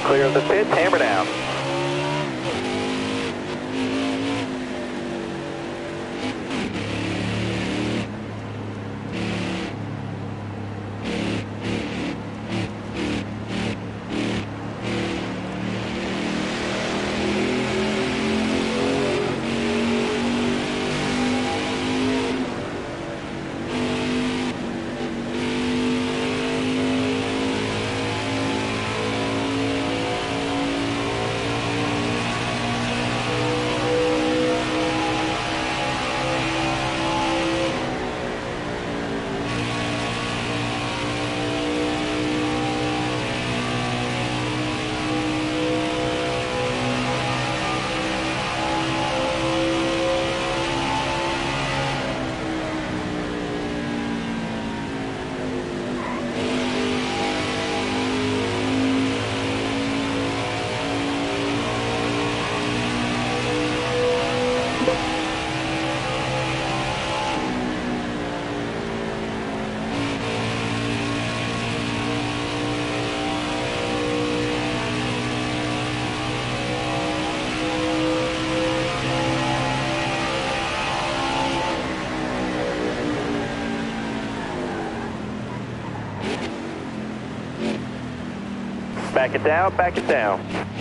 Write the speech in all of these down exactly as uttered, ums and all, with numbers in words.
Clear of the pits, hammer down. Back it down, back it down.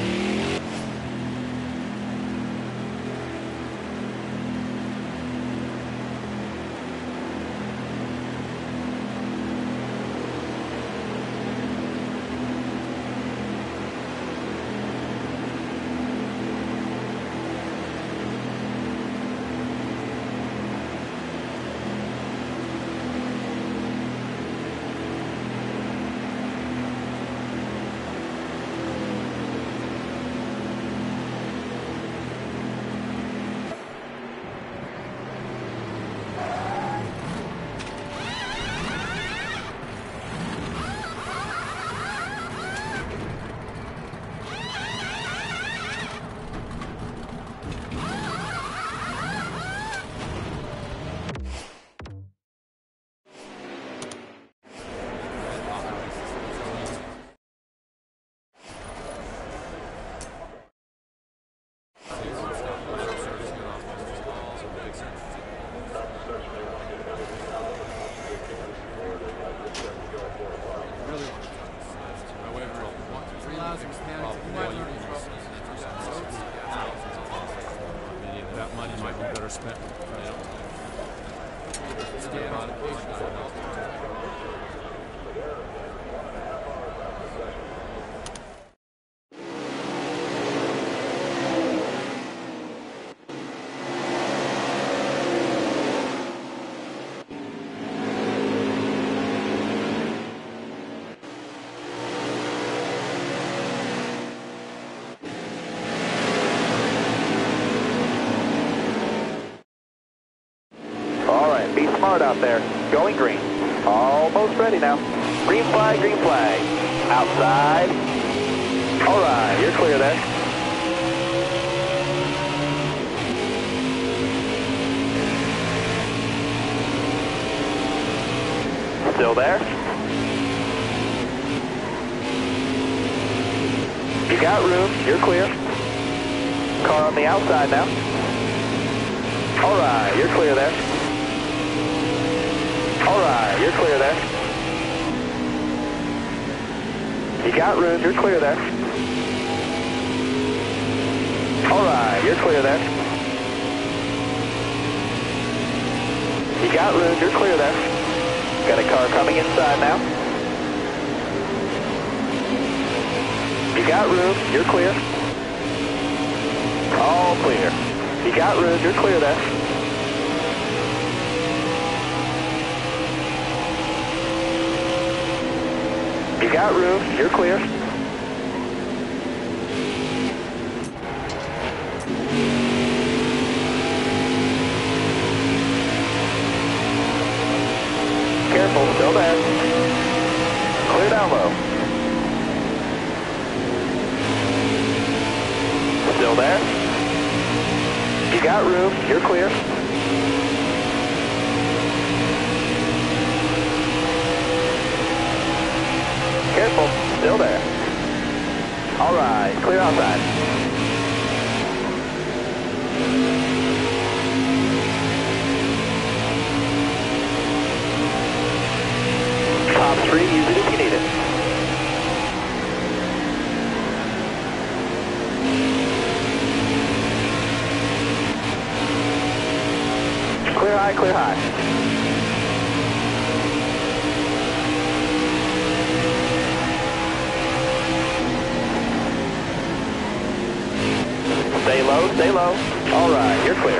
That money might be better spent. Be smart out there. Going green. Almost ready now. Green flag, green flag. Outside. All right, you're clear there. Still there. You got room. You're clear. Car on the outside now. All right, you're clear there. All right, you're clear there. You got room, you're clear there. All right, you're clear there. You got room, you're clear there. Got a car coming inside now. You got room, you're clear. All clear. You got room, you're clear there. You got room, you're clear. Careful, still there. Clear down low. Still there. You got room, you're clear. Careful, still there. All All right, clear outside. Top three, use it if you need it. Clear high, clear high. Stay low, stay low. All right, you're clear.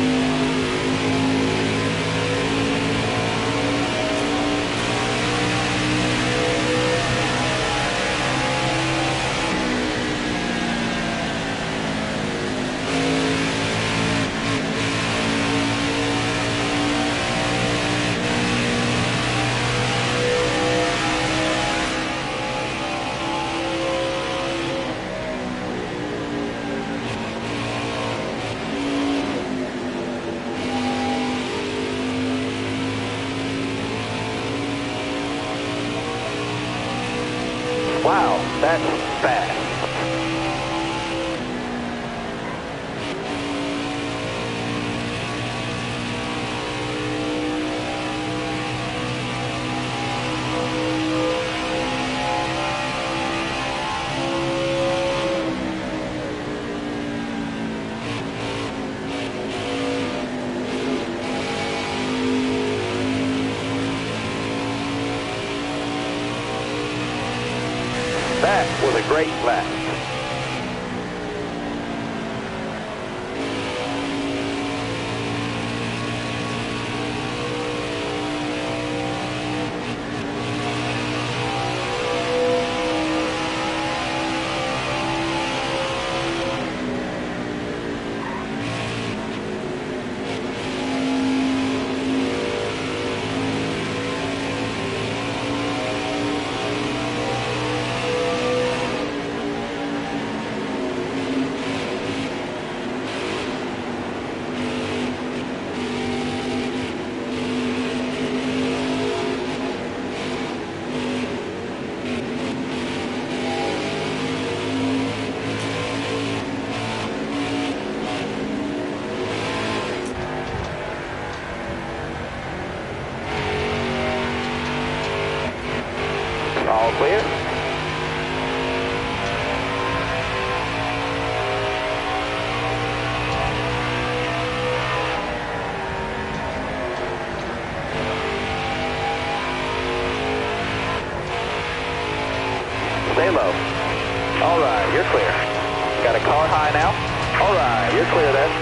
Wow, that's fast. That was a great lap. All clear. Stay low. All right, you're clear. Got a car high now. All right, you're clear there.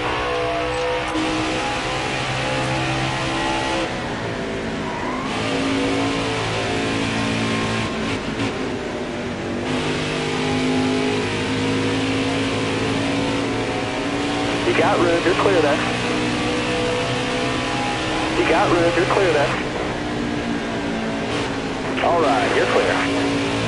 You got room, you're clear there. You got room, you're clear there. All right, you're clear.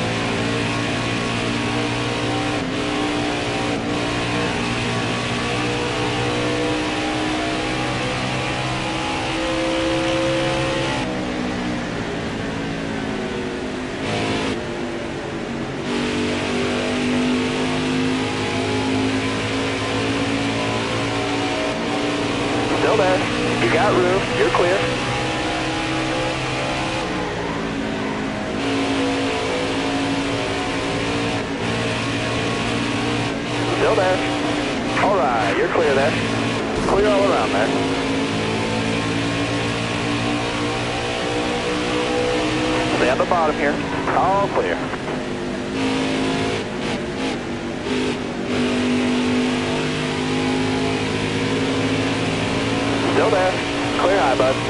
Still there. You got room. You're clear. Still there. All right, you're clear there. Clear all around there. Stay on the bottom here. All clear. Still there. Clear high, bud.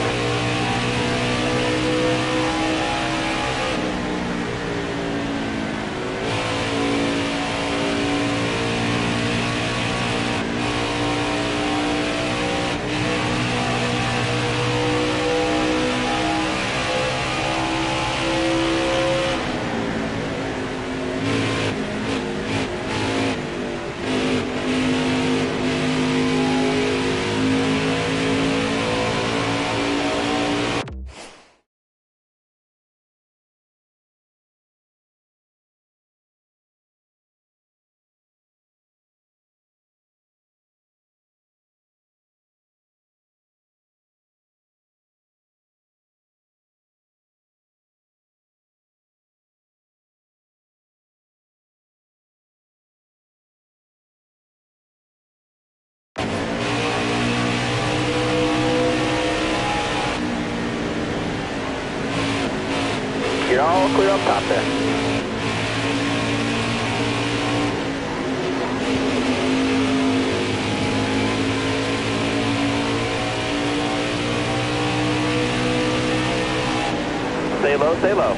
low, stay low.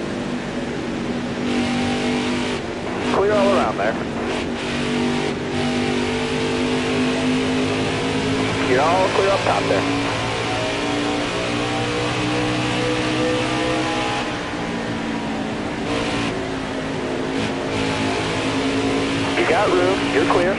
Clear all around there. You're all clear up top there. You got room, you're clear.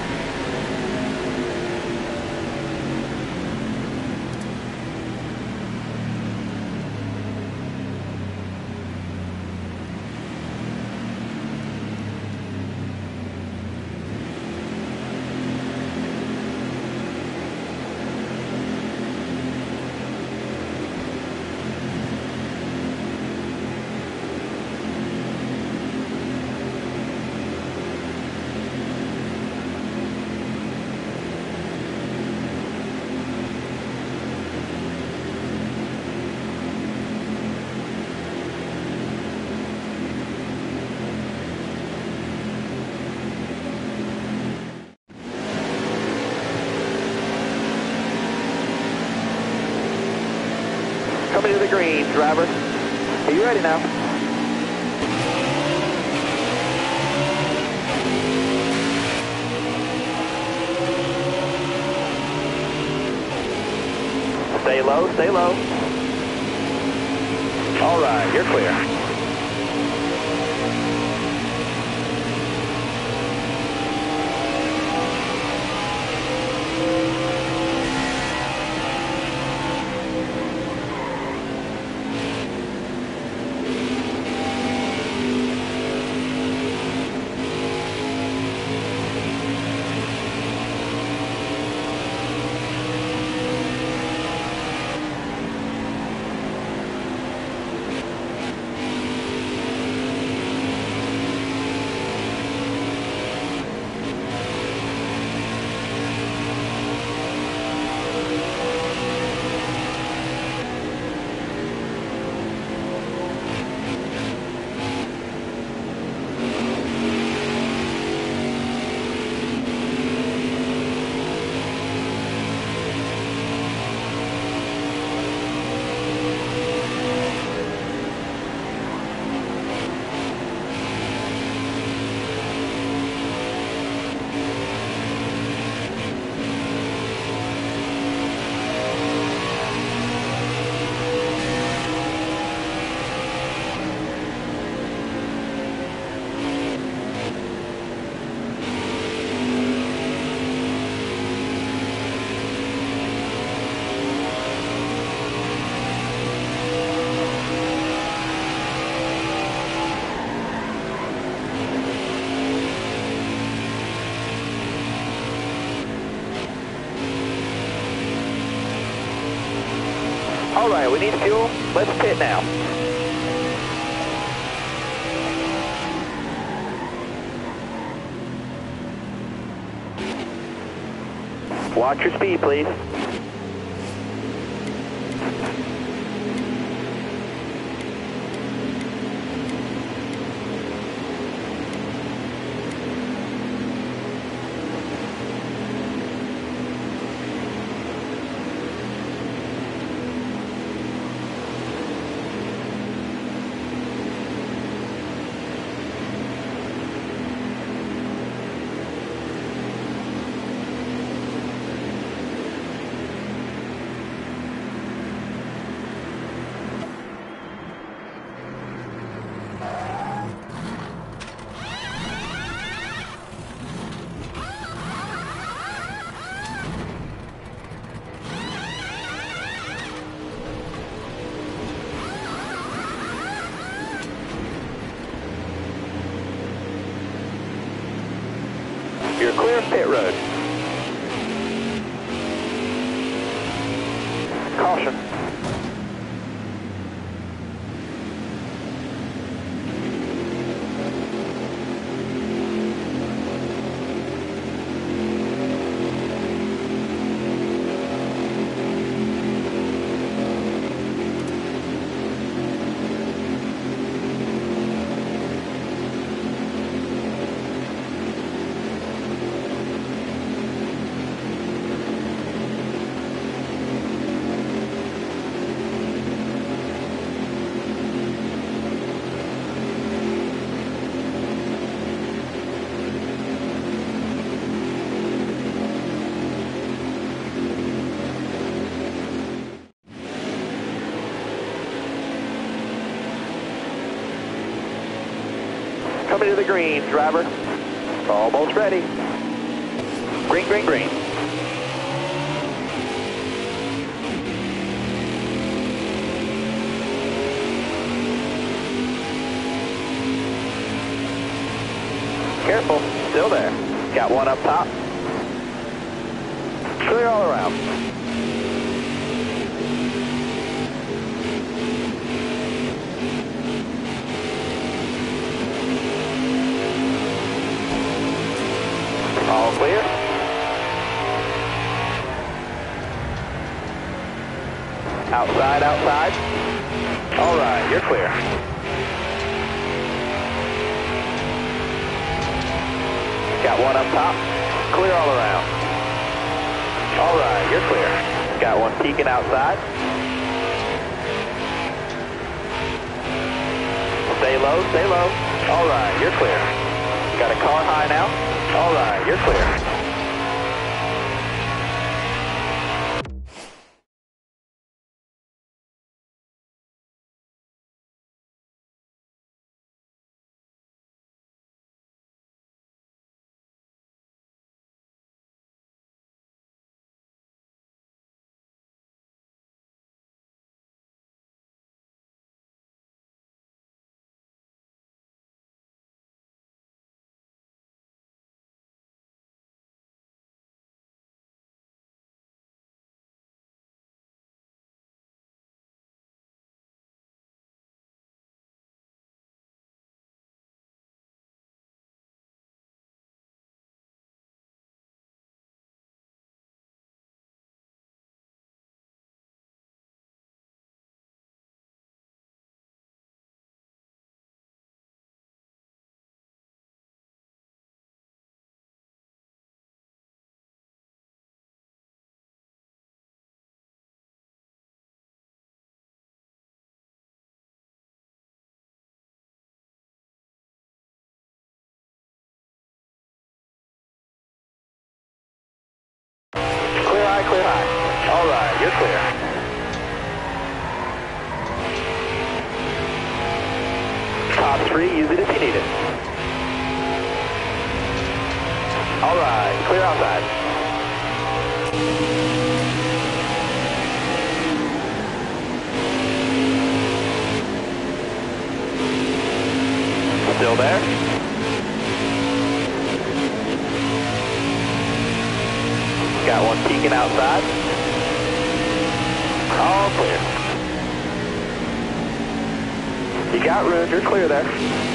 Coming to the green, driver. Are you ready now? Stay low, stay low. All right, you're clear. All right, we need fuel. Let's pit now. Watch your speed, please. You're clear of pit road. Caution. Coming to the green, driver. Almost ready. Green, green, green. Careful, still there. Got one up top. Clear all around. All clear. Outside, outside. All right, you're clear. Got one up top. Clear all around. All right, you're clear. Got one peeking outside. Stay low, stay low. All right, you're clear. Got a car high now. All right, you're clear. Clear high, clear high. All right, you're clear. Top three, use it if you need it. All right, clear outside. Still there? Got one peeking outside. All clear. You got room, you're clear there.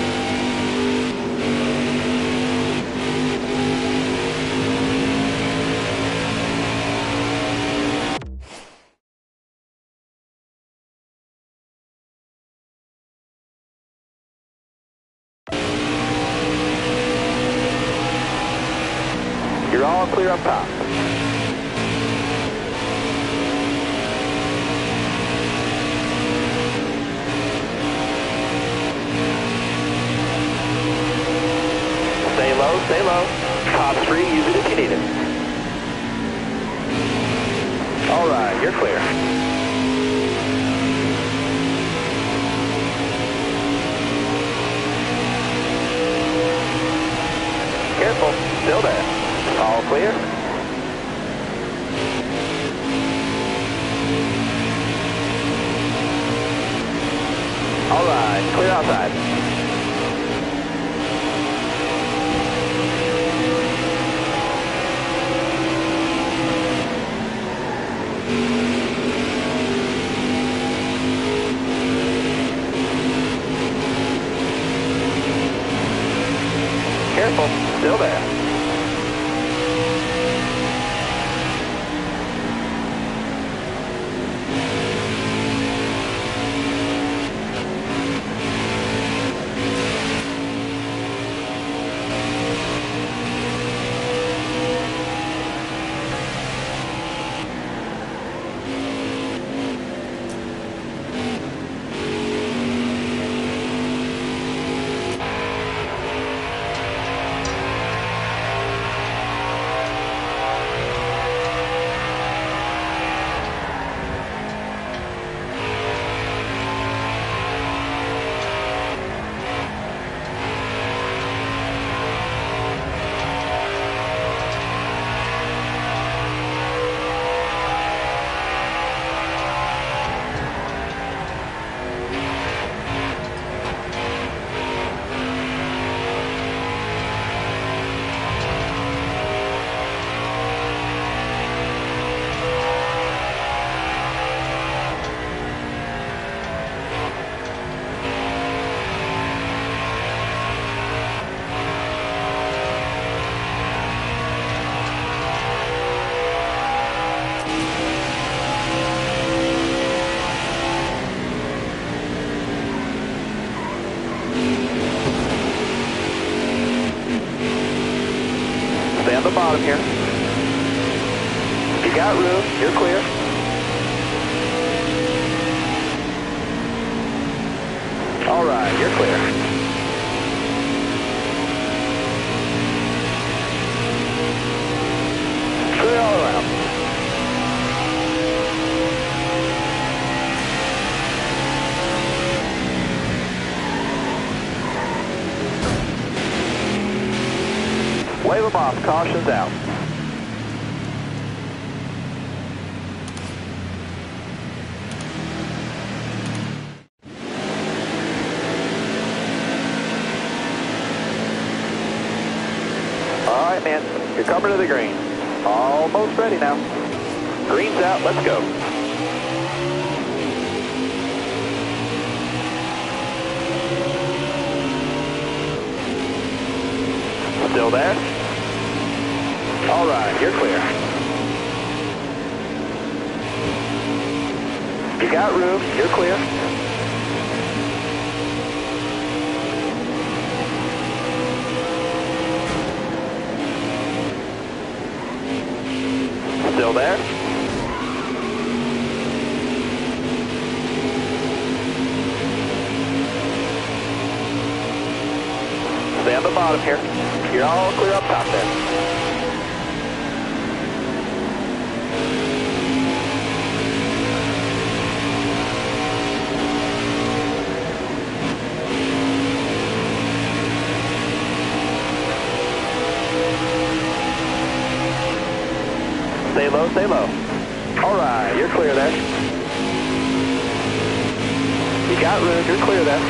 You're all clear up top. Stay low, stay low. Top three, use it if you need it. All right, you're clear. Careful, still there. All clear. All right, clear outside. Careful, still there. on the bottom here. You got room, you're clear. All right, you're clear. Clear all around. Wave them off, caution's out. All right, man, you're coming to the green. Almost ready now. Green's out, let's go. Still there? All right, you're clear. You got room, you're clear. Still there? Stay on the bottom here. You're all clear up top there. Stay low, stay low. All right, you're clear there. You got room, you're clear there.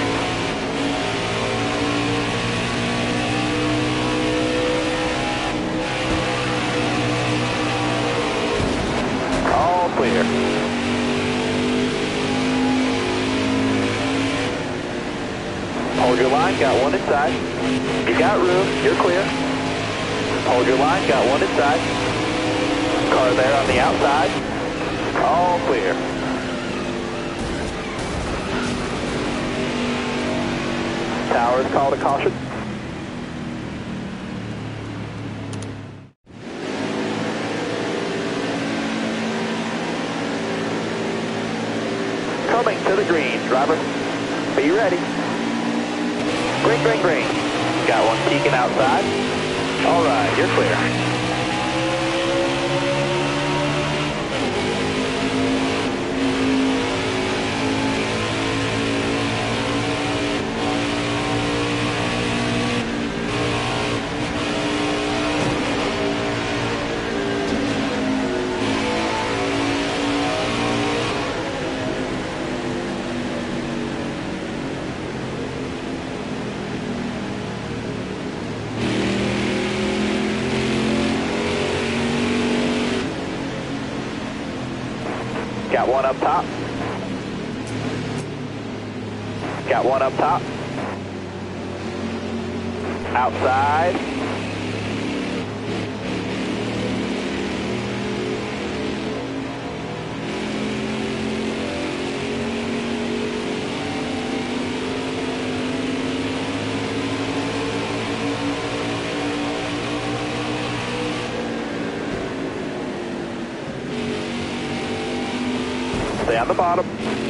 All clear. Hold your line, got one inside. You got room, you're clear. Hold your line, got one inside. Car there on the outside. All clear. Towers called a caution. Coming to the green, driver. Be ready. Green, green, green. Got one peeking outside. All right, you're clear. Got one up top. Got one up top. Outside. Stay on the bottom.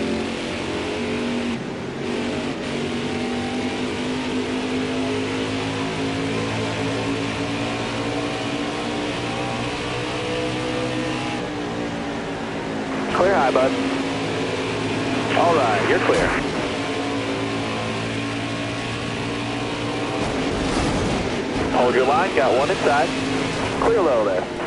Clear high, bud. All right, you're clear. Hold your line, got one inside. Clear low there.